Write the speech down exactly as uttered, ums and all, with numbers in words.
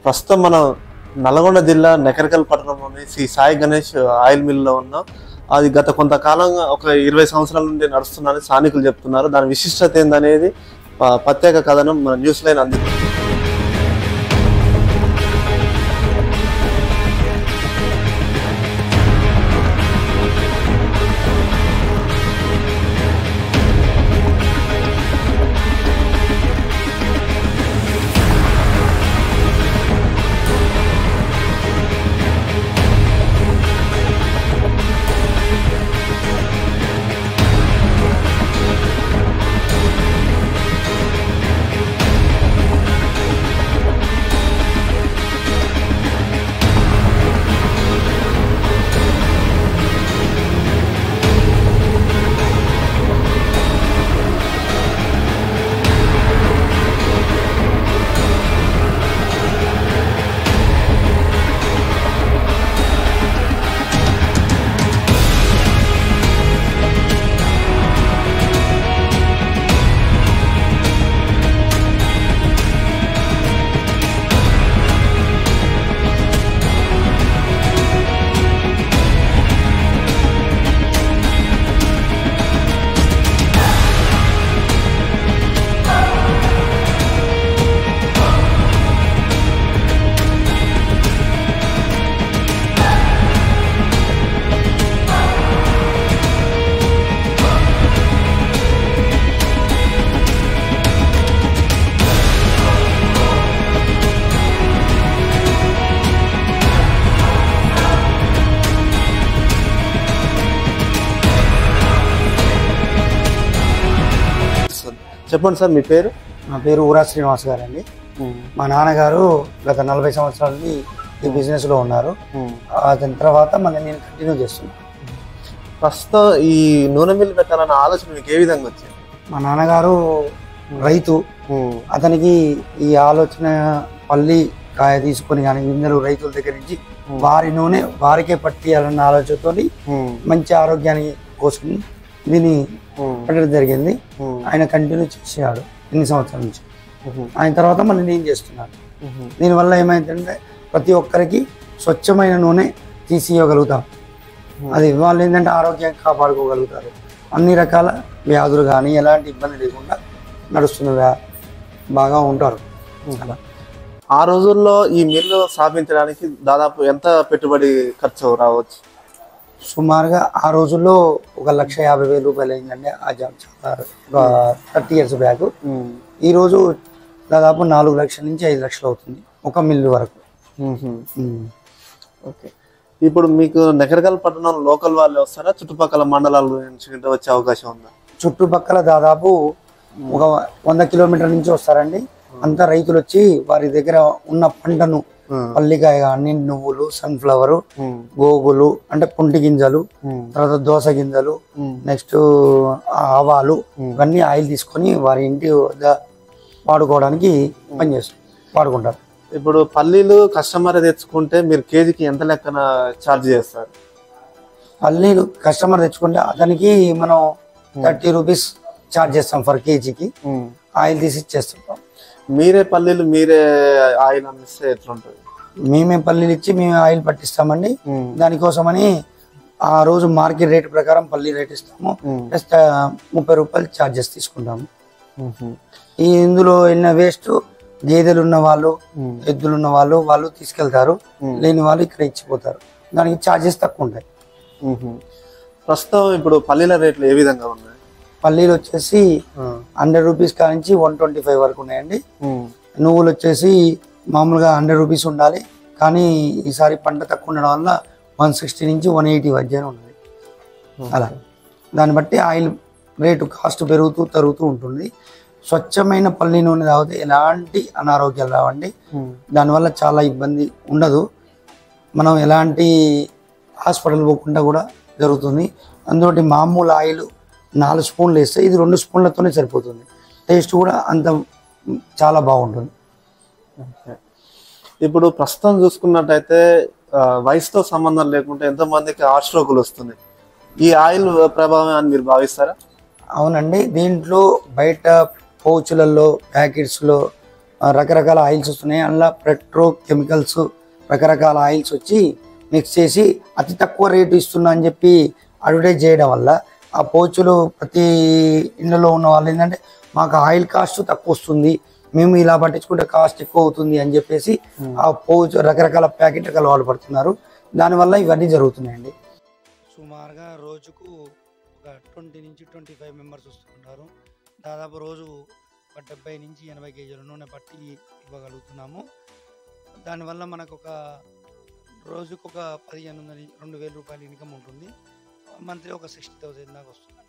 ప్రస్తుతం మనం నల్గొండ జిల్లా నెకరకల్ పట్టణంలోని శ్రీ సాయి గణేష్ ఆయిల్ మిల్లో ఉన్నాం. అది గత కొంతకాలంగా ఒక ఇరవై సంవత్సరాల నుండి నడుస్తుందని స్థానికులు చెప్తున్నారు. దాని విశిష్టత ఏందనేది ప్రత్యేక కథనం మన న్యూస్ లైన్ అందిస్తుంది. చెప్పండి సార్, మీ పేరు? నా పేరు ఊరా శ్రీనివాస్ గారు అండి. మా నాన్నగారు గత నలభై సంవత్సరాల నుండి ఈ బిజినెస్ లో ఉన్నారు. దాని తర్వాత మళ్ళీ నేను కంటిన్యూ చేస్తున్నాను. ప్రస్తుతం ఈ నూనె మిల్లు పెట్టాలన్న ఆలోచన మీకు ఏ విధంగా వచ్చింది? మా నాన్నగారు రైతు, అతనికి ఈ ఆలోచన పల్లి కాయ తీసుకొని కానీ గింజలు రైతుల దగ్గర నుంచి వారి నూనె వారికే పట్టియాలన్న ఆలోచనతో మంచి ఆరోగ్యానికి కోసం దీన్ని పెట్టడం జరిగింది. ఆయన కంటిన్యూ చేసేవాడు ఎన్ని సంవత్సరాల నుంచి. ఆయన తర్వాత మళ్ళీ నేను చేస్తున్నాను. దీనివల్ల ఏమైందంటే ప్రతి ఒక్కరికి స్వచ్ఛమైన నూనె తీసి ఇవ్వగలుగుతాం. అది వాళ్ళు ఏంటంటే ఆరోగ్యాన్ని కాపాడుకోగలుగుతారు. అన్ని రకాల వ్యాధులు కానీ ఎలాంటి ఇబ్బంది లేకుండా నడుస్తున్న బాగా ఉంటారు. ఆ రోజుల్లో ఈ మిల్లు స్థాపించడానికి దాదాపు ఎంత పెట్టుబడి ఖర్చు రావచ్చు? సుమారుగా ఆ రోజుల్లో ఒక లక్ష యాభై వేల రూపాయలు అయిందండి. ఆ జాబ్ ఒక థర్టీ ఇయర్స్ బ్యాక్. ఈ రోజు దాదాపు నాలుగు లక్షల నుంచి ఐదు లక్షలు అవుతుంది ఒక మిల్లు వరకు. ఓకే, ఇప్పుడు మీకు నెకరకల్ పట్టణం లోకల్ వాళ్ళు వస్తారా, చుట్టుపక్కల మండలాల నుంచి వచ్చే అవకాశం ఉందా? చుట్టుపక్కల దాదాపు ఒక వంద కిలోమీటర్ల నుంచి వస్తారండి. అంతా రైతులు వచ్చి వారి దగ్గర ఉన్న పంటను పల్లికాయ కానీ నువ్వులు, సన్ఫ్లవర్, గోగులు అంటే పుంటి గింజలు, తర్వాత దోస గింజలు, నెక్స్ట్ ఆవాలు ఇవన్నీ ఆయిల్ తీసుకొని వారి ఇంటి వద్ద వాడుకోవడానికి పనిచేస్తారు, వాడుకుంటారు. ఇప్పుడు పల్లీలు కస్టమర్ తెచ్చుకుంటే మీరు కేజీకి ఎంత లెక్కన ఛార్జ్ చేస్తారు? పల్లీలు కస్టమర్ తెచ్చుకుంటే అతనికి మనం థర్టీ రూపీస్ ఛార్జ్ చేస్తాం ఫర్ కేజీకి. ఆయిల్ తీసి ఇచ్చేస్తుంటాం. మీరే పల్లీలు మీరే ఆయిల్ అమ్మిస్తే ఎట్లుంటుంది? మేమే పల్లీలు ఇచ్చి మేము ఆయిల్ పట్టిస్తామండి. దానికోసమని ఆ రోజు మార్కెట్ రేట్ ప్రకారం పల్లీ రేట్ ఇస్తాము. ప్లస్ ముప్పై రూపాయలు ఛార్జెస్ తీసుకుంటాము. ఈ ఇందులో ఎన్న వేస్ట్ గేదెలు ఉన్న వాళ్ళు, ఎద్దులు ఉన్న వాళ్ళు వాళ్ళు తీసుకెళ్తారు, లేని వాళ్ళు ఇక్కడ ఇచ్చిపోతారు. దానికి ఛార్జెస్ తక్కువ ఉంటాయి. ప్రస్తుతం ఇప్పుడు పల్లీల రేట్లు ఏ విధంగా ఉన్నాయి? పల్లీలు వచ్చేసి హండ్రెడ్ రూపీస్ కానించి వన్ ట్వంటీ ఫైవ్ వరకు ఉన్నాయండి. నువ్వులు వచ్చేసి మామూలుగా హండ్రెడ్ రూపీస్ ఉండాలి, కానీ ఈసారి పంట తక్కువ ఉండడం వల్ల వన్ సిక్స్టీ నుంచి వన్ ఎయిటీ మధ్యన ఉన్నది. అలా దాన్ని బట్టి ఆయిల్ రేటు కాస్ట్ పెరుగుతూ తరుగుతూ ఉంటుంది. స్వచ్ఛమైన పల్లి నూనె తాగితే ఎలాంటి అనారోగ్యాలు రావండి. దానివల్ల చాలా ఇబ్బంది ఉండదు. మనం ఎలాంటి హాస్పిటల్ పోకుండా కూడా జరుగుతుంది. అందులో మామూలు ఆయిల్ నాలుగు స్పూన్లు వేస్తే ఇది రెండు స్పూన్లతోనే సరిపోతుంది. టేస్ట్ కూడా అంత చాలా బాగుంటుంది. ఇప్పుడు ప్రస్తుతం చూసుకున్నట్టయితే వయసుతో సంబంధం లేకుండా ఎంతో మందికి హార్ట్ స్ట్రోకులు వస్తున్నాయి. ఈ ఆయిల్ ప్రభావం అని మీరు భావిస్తారా? అవునండి, దీంట్లో బయట పౌచులలో ప్యాకెట్స్లో రకరకాల ఆయిల్స్ వస్తున్నాయి. అందులో పెట్రో కెమికల్స్ రకరకాల ఆయిల్స్ వచ్చి మిక్స్ చేసి అతి తక్కువ రేటు ఇస్తున్నా అని చెప్పి అడ్వర్టైజ్ చేయడం వల్ల ఆ పౌచులు ప్రతి ఇళ్ళలో ఉన్న వాళ్ళు ఏంటంటే మాకు ఆయిల్ కాస్ట్ తక్కువ వస్తుంది, మేము ఇలా పట్టించుకుంటే కాస్ట్ ఎక్కువ అవుతుంది అని చెప్పేసి ఆ పౌచ్ రకరకాల ప్యాకెట్ అలవాటు పడుతున్నారు. దానివల్ల ఇవన్నీ జరుగుతున్నాయండి. సుమారుగా రోజుకు ఒక ట్వంటీ నుంచి ట్వంటీ ఫైవ్ మెంబర్స్ వస్తుంటారు. దాదాపు రోజు ఒక డెబ్బై నుంచి ఎనభై కేజీల నూనె పట్టి ఇవ్వగలుగుతున్నాము. దానివల్ల మనకు ఒక రోజుకు ఒక పదిహేను వందల రెండు వేల రూపాయల ఇన్కమ్ ఉంటుంది. మంత్లీ ఒక సిక్స్టీ థౌసండ్ దాకా వస్తుంది.